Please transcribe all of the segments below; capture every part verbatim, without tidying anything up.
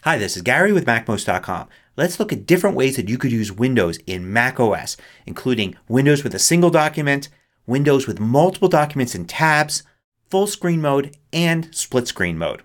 Hi, this is Gary with Mac Most dot com. Let's look at different ways that you could use Windows in Mac O S, including Windows with a single document, Windows with multiple documents and tabs, full screen mode, and split screen mode.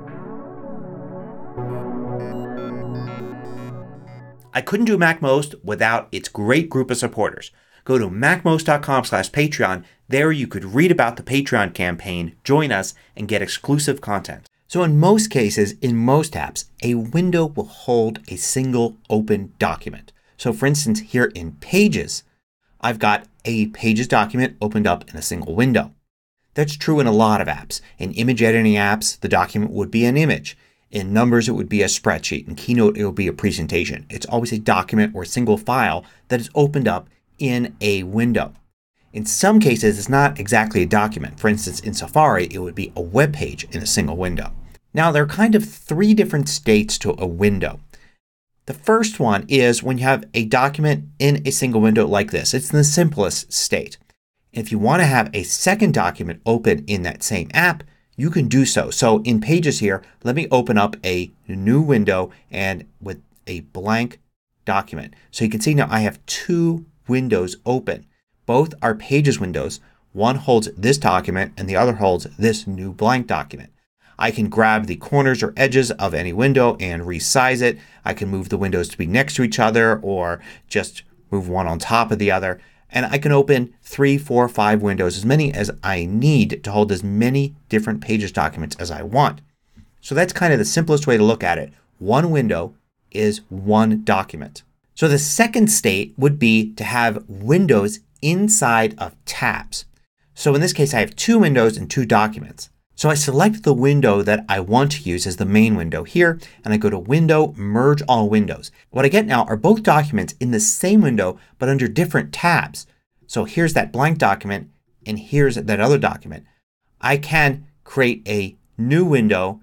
I couldn't do MacMost without its great group of supporters. Go to Mac Most dot com slash Patreon. There you could read about the Patreon campaign, join us, and get exclusive content. So in most cases, in most apps, a window will hold a single open document. So for instance, here in Pages, I've got a Pages document opened up in a single window. That's true in a lot of apps. In image editing apps, the document would be an image. In Numbers, it would be a spreadsheet. In Keynote, it will be a presentation. It's always a document or a single file that is opened up in a window. In some cases, it's not exactly a document. For instance, in Safari, it would be a web page in a single window. Now there are kind of three different states to a window. The first one is when you have a document in a single window like this. It's in the simplest state. If you want to have a second document open in that same app, you can do so. So in Pages here, let me open up a new window and with a blank document. So you can see now I have two windows open. Both are Pages windows. One holds this document and the other holds this new blank document. I can grab the corners or edges of any window and resize it. I can move the windows to be next to each other or just move one on top of the other. And I can open three, four, five windows, as many as I need to hold as many different Pages documents as I want. So that's kind of the simplest way to look at it. One window is one document. So the second state would be to have windows inside of tabs. So in this case I have two windows and two documents. So I select the window that I want to use as the main window here and I go to Window, Merge All Windows. What I get now are both documents in the same window but under different tabs. So here's that blank document and here's that other document. I can create a new window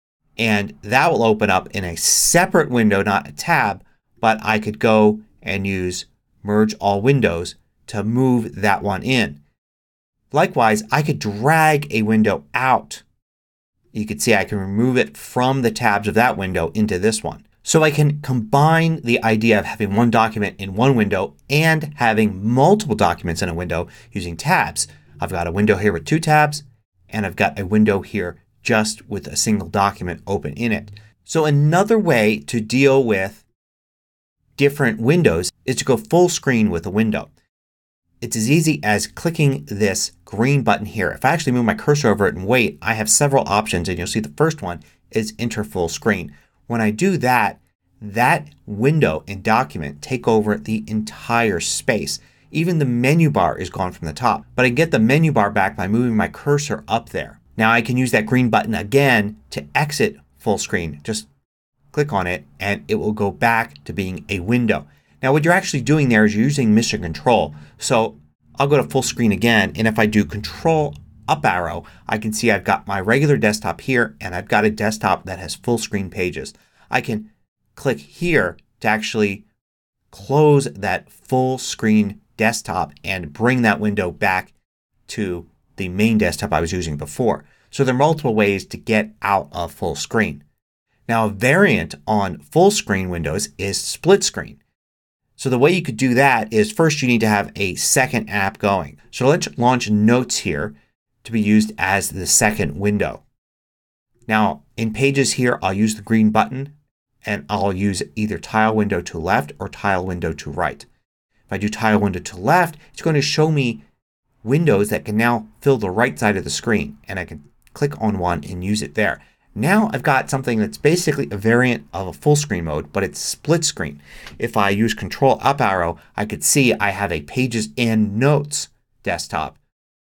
and that will open up in a separate window, not a tab, but I could go and use Merge All Windows to move that one in. Likewise, I could drag a window out. You can see I can remove it from the tabs of that window into this one. So I can combine the idea of having one document in one window and having multiple documents in a window using tabs. I've got a window here with two tabs and I've got a window here just with a single document open in it. So another way to deal with different windows is to go full screen with a window. It's as easy as clicking this green button here. If I actually move my cursor over it and wait, I have several options and you'll see the first one is Enter Full Screen. When I do that, that window and document take over the entire space. Even the menu bar is gone from the top. But I get the menu bar back by moving my cursor up there. Now I can use that green button again to exit full screen. Just click on it and it will go back to being a window. Now what you're actually doing there is you're using Mission Control. So I'll go to full screen again and if I do Control up arrow I can see I've got my regular desktop here and I've got a desktop that has full screen Pages. I can click here to actually close that full screen desktop and bring that window back to the main desktop I was using before. So there are multiple ways to get out of full screen. Now a variant on full screen windows is split screen. So the way you could do that is first you need to have a second app going. So let's launch Notes here to be used as the second window. Now in Pages here I'll use the green button and I'll use either Tile Window to left or Tile Window to right. If I do Tile Window to left it's going to show me windows that can now fill the right side of the screen and I can click on one and use it there. Now I've got something that's basically a variant of a full screen mode but it's split screen. If I use Control up arrow I could see I have a Pages and Notes desktop.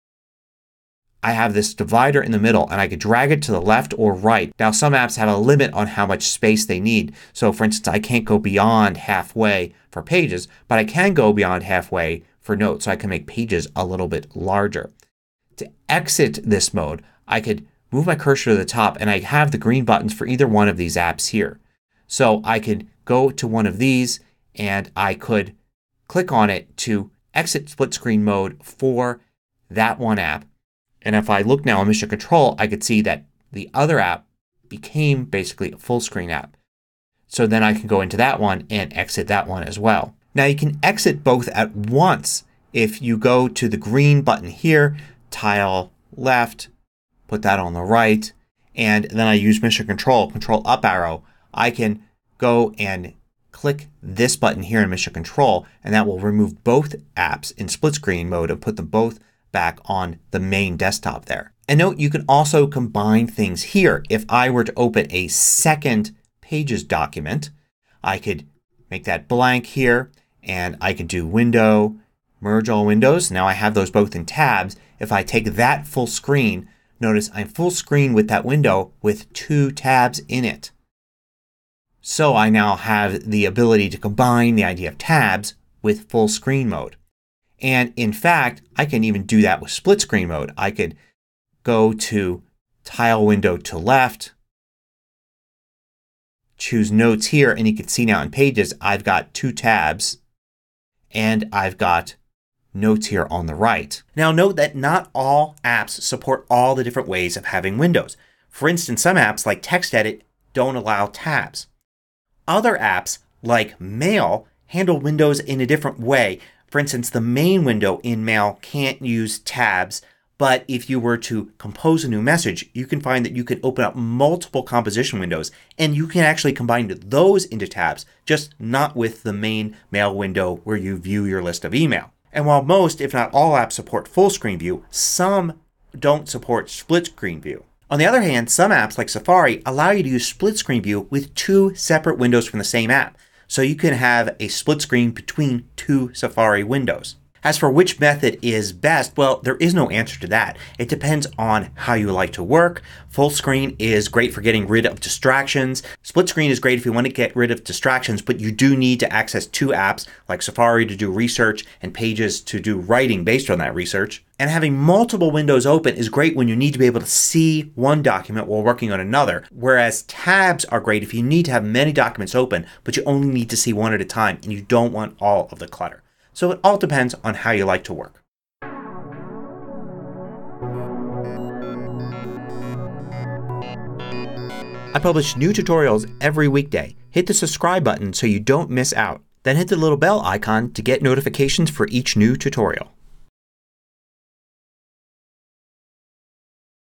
I have this divider in the middle and I could drag it to the left or right. Now some apps have a limit on how much space they need. So for instance I can't go beyond halfway for Pages but I can go beyond halfway for Notes. So I can make Pages a little bit larger. To exit this mode I could move my cursor to the top and I have the green buttons for either one of these apps here. So I could go to one of these and I could click on it to exit split screen mode for that one app. And if I look now in Mission Control I could see that the other app became basically a full screen app. So then I can go into that one and exit that one as well. Now you can exit both at once. If you go to the green button here, tile left, put that on the right, and then I use Mission Control, Control up arrow, I can go and click this button here in Mission Control and that will remove both apps in split screen mode and put them both back on the main desktop there. And note you can also combine things here. If I were to open a second Pages document, I could make that blank here and I could do Window, Merge All Windows. Now I have those both in tabs. If I take that full screen, notice I'm full screen with that window with two tabs in it. So I now have the ability to combine the idea of tabs with full screen mode. And in fact, I can even do that with split screen mode. I could go to Tile Window to left, choose Notes here, and you can see now in Pages I've got two tabs and I've got Notes here on the right. Now note that not all apps support all the different ways of having windows. For instance, some apps like TextEdit don't allow tabs. Other apps like Mail handle windows in a different way. For instance, the main window in Mail can't use tabs, but if you were to compose a new message you can find that you can open up multiple composition windows and you can actually combine those into tabs, just not with the main Mail window where you view your list of email. And while most, if not all apps support full screen view, some don't support split screen view. On the other hand, some apps like Safari allow you to use split screen view with two separate windows from the same app. So you can have a split screen between two Safari windows. As for which method is best, well, there is no answer to that. It depends on how you like to work. Full screen is great for getting rid of distractions. Split screen is great if you want to get rid of distractions, but you do need to access two apps like Safari to do research and Pages to do writing based on that research. And having multiple windows open is great when you need to be able to see one document while working on another. Whereas tabs are great if you need to have many documents open but you only need to see one at a time and you don't want all of the clutter. So it all depends on how you like to work. I publish new tutorials every weekday. Hit the subscribe button so you don't miss out. Then hit the little bell icon to get notifications for each new tutorial.